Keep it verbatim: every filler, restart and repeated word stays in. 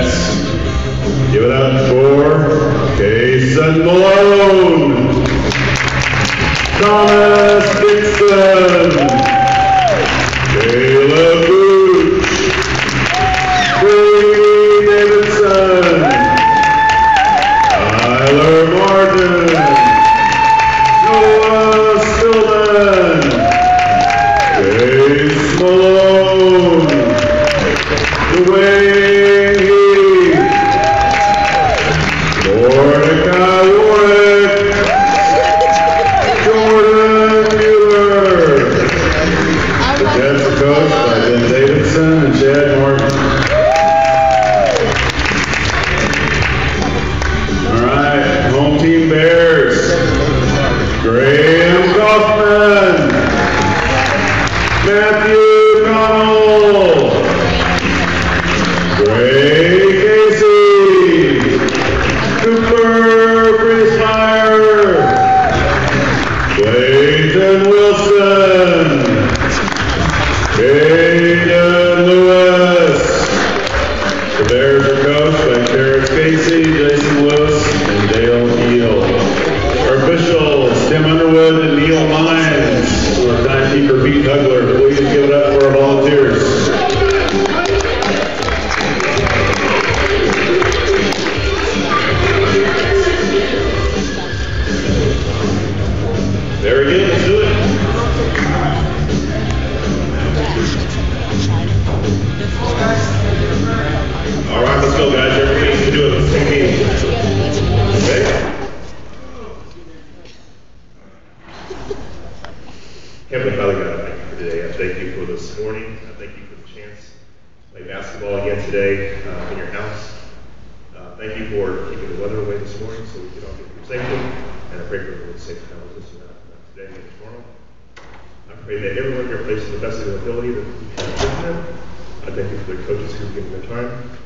Cadets. Give it up for Kason Malone, Thomas Dixon, Caleb Booch, Brady Davidson, Tyler Martin, Noah Stillman, Chase Malone, Dwayne Heath, Mordecai Warwick, Jordan Mueller. The Jets are coached by Ben Davidson and Chad Martin. All right, home team Bears. Graham Goffman, Matthew Connell, Gray Casey, Cooper Friesmeier, Clayton Wilson, Caden Lewis. The Bears are coached by Terrence Casey, Jason Lewis, and Dale Keel. Our officials, Tim Underwood and Neil Mines. Our timekeeper, Pete Dougler. Please give it up for our volunteers. Very good, let's do it. All right, let's go, guys. Everybody needs to do it at the same meeting. Okay? Heavenly Father God, I thank you for today. I thank you for this morning. I thank you for the chance to play basketball again today uh, in your house. Uh, thank you for keeping the weather away this morning so we could all get here safely. And I pray for everyone's safe travels this and that today and tomorrow. I pray that everyone here plays to the best of their ability that we can give them. I thank you for the coaches who have given their time.